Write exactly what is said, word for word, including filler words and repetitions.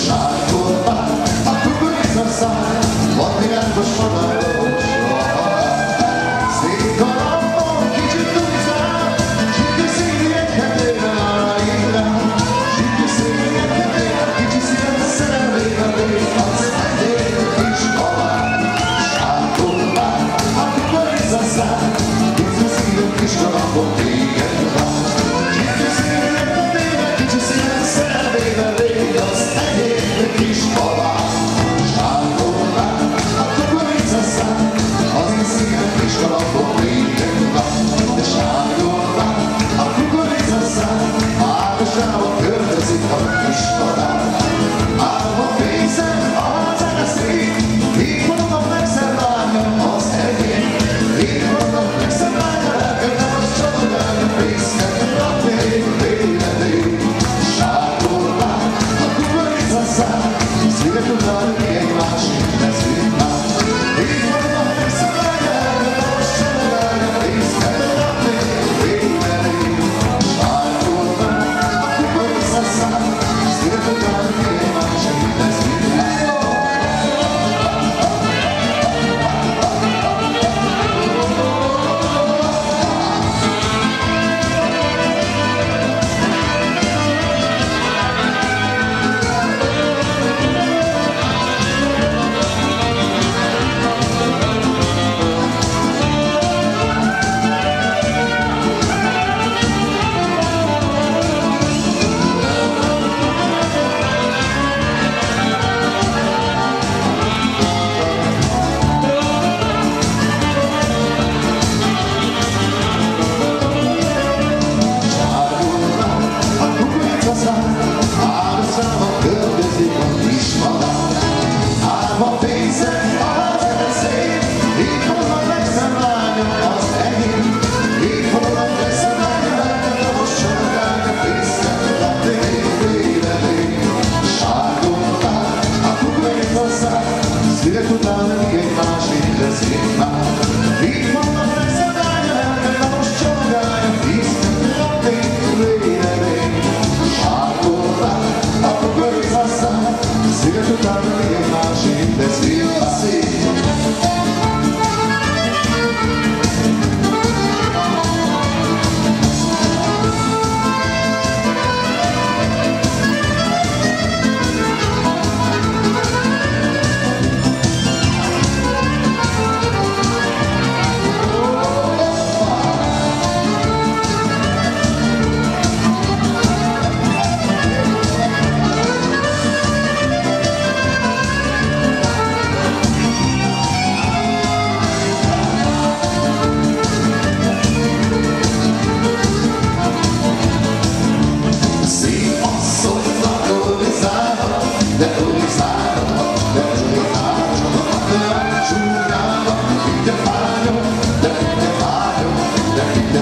Sárkolvár, a kukorica száj, van virágos madagos a szép kalapon kicsit tudizál, zsíki szívű egy hetében áll élen, zsíki szívű egy hetében, kicsi szíven szerelmével lép, az egyél kis babám. Sárkolvár, a kukorica száj, kicsi szívű kis kalapon téged vár, zsíki szívű egy hetében, kicsi szíven szerelmével lép, az egyél kis babám. Sárkolvár, a kukorica száj, az én szívem kis kalapon téged vár, de sárkolvár, a kukorica száj, ágasával költözik a kis madár. Álva fészem a zeneszét, így mondom legszebb lányom az enyém, így mondom legszebb lányom, elkönyvem az csalódálja, fészket rakni életét. Sárkolvár, a kukorica száj, szívet utáljuk egy másik leszünk már. Így mondom legszebb lányom, elkönyvem az csalódálja, fészket rakni életét. Sárkolvár, a kukorica száj, szívet utáljuk egy másik leszünk már. Szívek után még egy másik leszünk már. Így vannak legszebb lányom, elkezdem most csalogálja, vízket rakni vélemény. Sárkolvár, a kukorica száj, szívek után még egy másik leszünk már. De turizálom, de turizálom, de csúnyálom, de vágyom, de vágyom, de